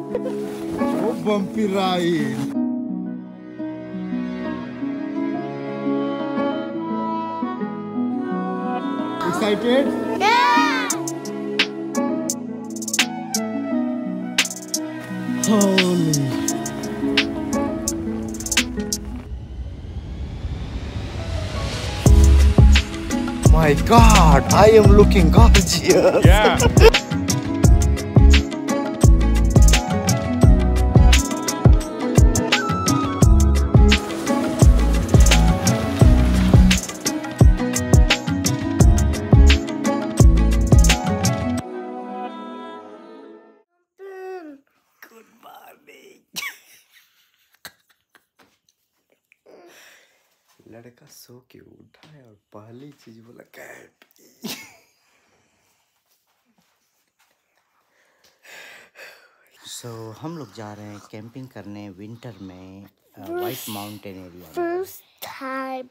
Oh, bumpy ride. Excited? Yeah! Holy. My God, I am looking gorgeous. Yeah. Good morning. लड़का सो के उठा है और पहली चीज बोला कैट। हम लोग जा रहे हैं कैंपिंग करने विंटर में व्हाइट माउंटेन एरिया में। First time.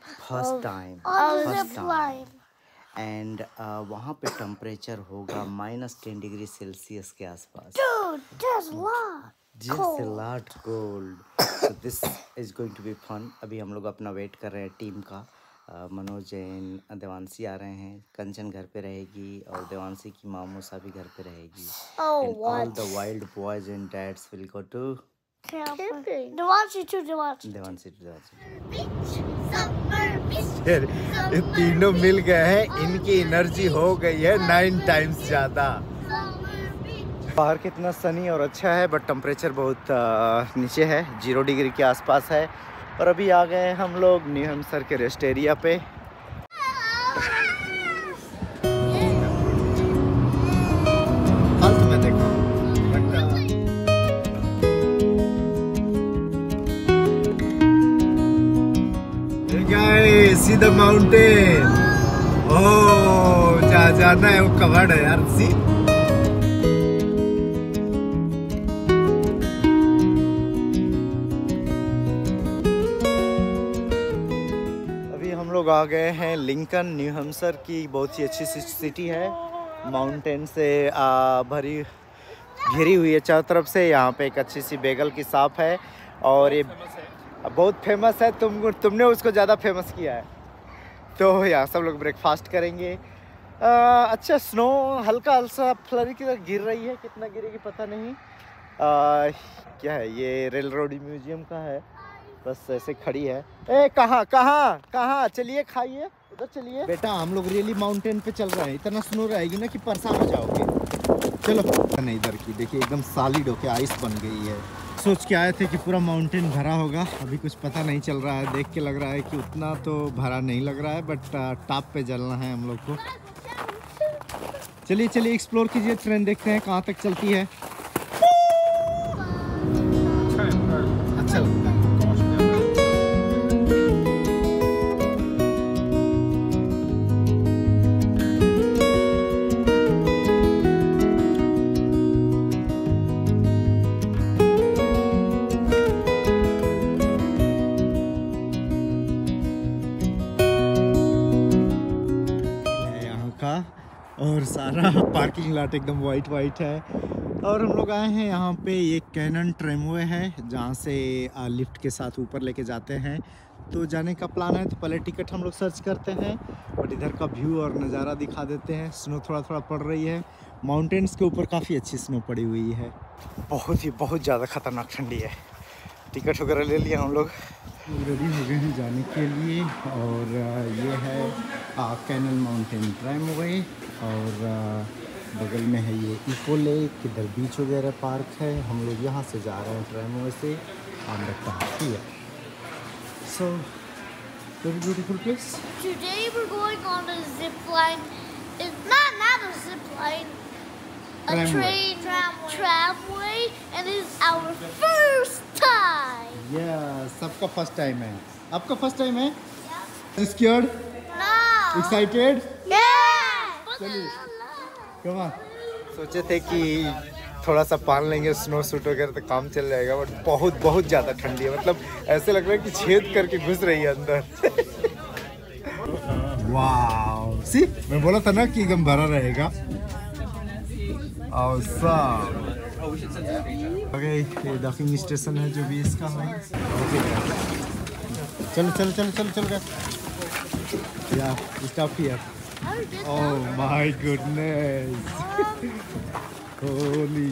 एंड वहाँ पे टेम्परेचर होगा -10 डिग्री सेल्सियस के आसपास। Dude, that's Just a lot cold. So this is going to be fun. अभी हम लोग अपना वेट कर रहे हैं टीम का। मनोज जैन, देवांशी आ रहे हैं, कंचन घर पे रहेगी और देवांशी की माँ मूसा भी घर पे रहेगी। And all the wild boys and dads will go to camping. Devanshi too. Devanshi. Summer beach. ये तीनों मिल गए हैं, इनकी एनर्जी हो गई है 9 टाइम्स ज़्यादा। बाहर कितना सनी और अच्छा है, बट टेम्परेचर बहुत नीचे है, 0 डिग्री के आसपास है। और अभी आ गए हैं हम लोग न्यू हैम्पशायर के रेस्ट एरिया पे। हाथ में देखो। Hey guys, see the mountain. Oh, जहाँ जाना है वो कवर्ड है यार। See? लोग आ गए हैं लिंकन, न्यू हैम्पशायर की बहुत ही अच्छी सिटी है। माउंटेन से भरी घिरी हुई है चारों तरफ से। यहाँ पे एक अच्छी सी बेगल की शॉप है और ये बहुत फेमस है। तुमने उसको ज़्यादा फेमस किया है। तो यहाँ सब लोग ब्रेकफास्ट करेंगे। अच्छा, स्नो हल्का हल्का फ्लरी की तरह गिर रही है, कितना गिरेगी पता नहीं। क्या है ये? रेल रोड म्यूजियम का है, बस ऐसे खड़ी है। ए कहाँ चलिए, खाइए, उधर चलिए। बेटा हम लोग रियली माउंटेन पे चल रहे हैं, इतना स्नो रहेगी ना कि परेशान हो जाओगे। चलो नहीं, इधर की देखिए एकदम सॉलिड होके आइस बन गई है। सोच के आए थे कि पूरा माउंटेन भरा होगा, अभी कुछ पता नहीं चल रहा है। देख के लग रहा है कि उतना तो भरा नहीं लग रहा है, बट टॉप पे चलना है हम लोग को। चलिए एक्सप्लोर कीजिए, ट्रेन देखते हैं कहाँ तक चलती है। अच्छा लगता है। और सारा पार्किंग लॉट एकदम वाइट है। और हम लोग आए हैं यहाँ पे, ये कैनन ट्रेमवे है जहाँ से लिफ्ट के साथ ऊपर लेके जाते हैं। तो जाने का प्लान है, तो पहले टिकट हम लोग सर्च करते हैं, बट इधर का व्यू और नज़ारा दिखा देते हैं। स्नो थोड़ा पड़ रही है, माउंटेन्स के ऊपर काफ़ी अच्छी स्नो पड़ी हुई है। बहुत ज़्यादा ख़तरनाक ठंडी है। टिकट वगैरह ले लिया हम लोग, रेडी हो गए हैं जाने के लिए। और ये है कैनन माउंटेन ट्रेमवे और बगल में है ये इको लेक, इधर बीच वगैरह पार्क है। हम लोग यहाँ से जा रहे हैं ट्रेमवे से on the top here. So very beautiful place. Today we're going on a zip line. It's not a zip line. A train tramway, and it's our first time. सबका फर्स्ट टाइम है। आपका first time है? Scared? No. Excited? Yeah. चलिए, come on। सोचे थे कि थोड़ा सा पहन लेंगे स्नो सूट वगैरह तो काम चल जाएगा, बट बहुत ज़्यादा ठंडी है। मतलब ऐसे लग रहा है कि छेद करके घुस रही है अंदर। वाव, सी मैं बोला था ना कि एकदम भरा रहेगा। Awesome। ओके, ये डॉकिंग स्टेशन है जो भी इसका है। चलो चलो चलो चलो चलो या stop here. Oh my goodness, holy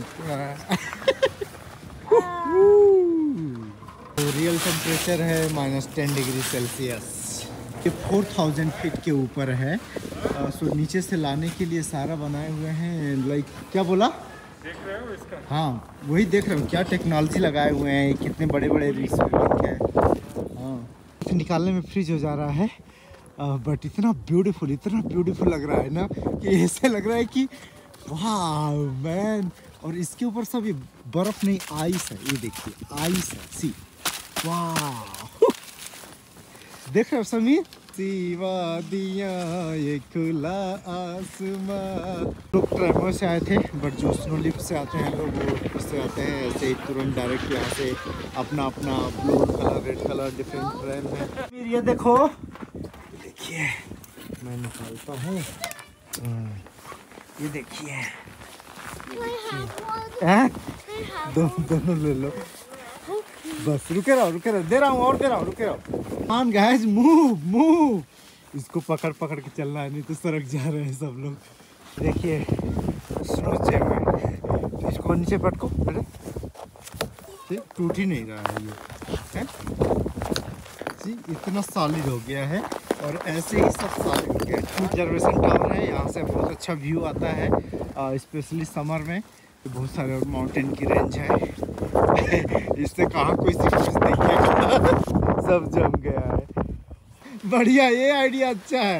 real temperature है -10 डिग्री सेल्सियस। ये 4000 फीट के ऊपर है। सो नीचे से लाने के लिए सारा बनाए हुए हैं। लाइक क्या बोला, देख रहे हो इसका? हाँ वही देख रहे हो, क्या टेक्नोलॉजी लगाए हुए हैं, कितने बड़े बड़े रिस्क है। हाँ, निकालने में फ्रीज हो जा रहा है, बट इतना ब्यूटीफुल लग रहा है ना कि ऐसे लग रहा है कि वाह मैन। और इसके ऊपर सब ये बर्फ नहीं, आइस है, ये देखिए आइस है, सी वाह। देख रहे हो समीर, सीवा दिया ये खुला आसमां। लोग ट्रैमर से आए थे, बट जो स्नो लिफ्ट से आते हैं लोग वो उससे आते हैं ऐसे ही तुरंत डायरेक्ट यहाँ से अपना अपना blue colour, red colour different train है। फिर ये देखो, देखिए मैं निकालता हूँ, ये देखिए दोनों ले लो बस। रुके रहो, दे रहा हूँ और दे रहा हूँ, रुके रहो। हाँ गाइस, मूव। इसको पकड़ के चलना है, नहीं तो सड़क जा रहे हैं सब लोग। देखिए स्नो जैम, इसको नीचे पटको, अरे टूट ही नहीं रहा है ये, जी इतना सॉलिड हो गया है। और ऐसे ही सब सॉलिड हो गया। ऑब्जर्वेशन टावर है, यहाँ से बहुत अच्छा व्यू आता है, स्पेशली समर में। तो बहुत सारे माउंटेन की रेंज है, इससे कहाँ कोई कुछ देखेगा, सब जम गया है। बढ़िया, ये आइडिया अच्छा है।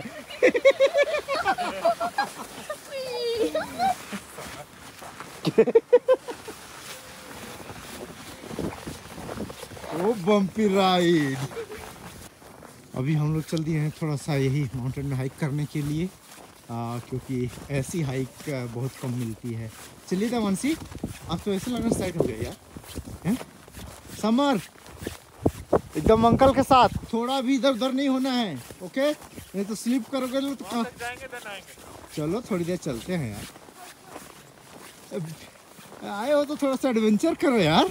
वो बम्पी राइड। अभी हम लोग चल दिए हैं थोड़ा सा यही माउंटेन में हाइक करने के लिए, क्योंकि ऐसी हाइक बहुत कम मिलती है। चलिए देवांशी, आप तो ऐसे लगना साइड हो गया यार, हैं? समर एकदम अंकल के साथ, थोड़ा भी इधर उधर नहीं होना है, ओके? नहीं तो स्लिप करोगे तो कहाँ जाएंगे। चलो थोड़ी देर चलते हैं यार, आए हो तो थोड़ा सा एडवेंचर करो यार,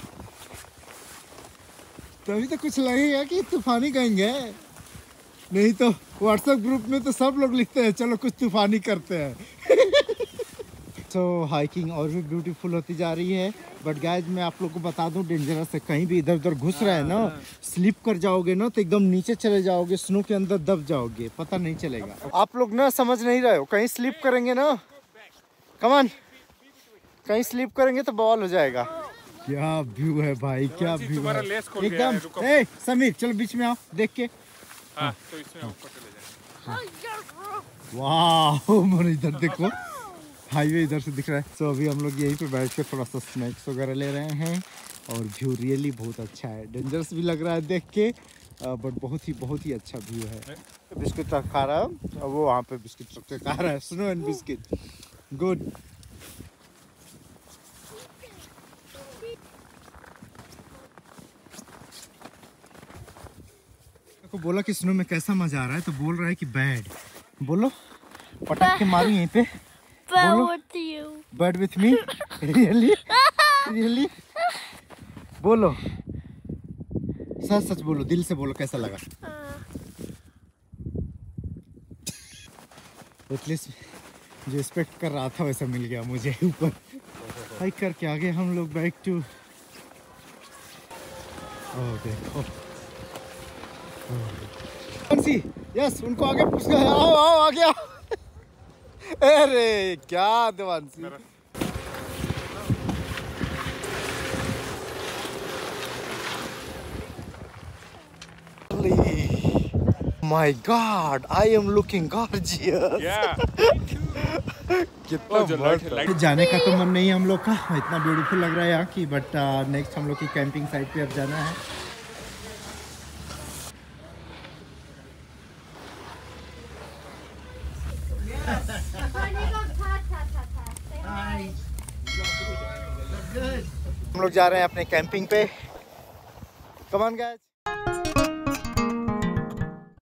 तभी तो कुछ लगेगा कि तूफानी कहेंगे। नहीं तो व्हाट्सएप ग्रुप में तो सब लोग लिखते हैं चलो कुछ तूफानी करते हैं। तो हाइकिंग और भी ब्यूटीफुल होती जा रही है। बट गाइज मैं आप लोग को बता दूं, डेंजरस है, कहीं भी इधर उधर घुस रहा है ना, स्लिप कर जाओगे ना तो एकदम नीचे चले जाओगे, स्नो के अंदर दब जाओगे, पता नहीं चलेगा। आप लोग ना समझ नहीं रहे हो, कहीं स्लिप करेंगे ना, कमान कहीं स्लिप करेंगे तो बवाल हो जाएगा। क्या व्यू है भाई, क्या व्यू है एकदम। ए समीर चलो बीच में आओ, देख के। हाँ, तो इसमें ऊपर चले जाएं। वाह इधर देखो, हाईवे इधर से दिख रहा है। तो अभी हम लोग यहीं पे बैठ के थोड़ा सा स्नैक्स वगैरह ले रहे हैं, और व्यू रियली बहुत अच्छा है। डेंजरस भी लग रहा है देख के, बट बहुत ही अच्छा व्यू है। बिस्किट खा रहा है, और वो वहाँ पे बिस्किट रख के खा रहा है, स्नो एंड बिस्किट, गुड। को बोला कि स्नो में कैसा मजा आ रहा है, तो बोल रहा है कि बैड। बोलो, पटक के मारूं यहीं पे, बैड विथ मी, रियली बोलो, सच बोलो, दिल से बोलो कैसा लगा। एटलीस्ट जो एक्सपेक्ट कर रहा था वैसा मिल गया मुझे। ऊपर हाइक करके आगे हम लोग बैक टू, देखो यस, उनको आगे पूछ गया, आओ आ गया। अरे क्या Devanshi, my god, I am looking gorgeous. कितना जाने का तो मन नहीं है हम लोग का, इतना ब्यूटीफुल लग रहा है यहाँ की। बट नेक्स्ट हम लोग की कैंपिंग साइट पे अब जाना है। हम लोग जा रहे हैं अपने कैंपिंग पे, कम ऑन गाइस।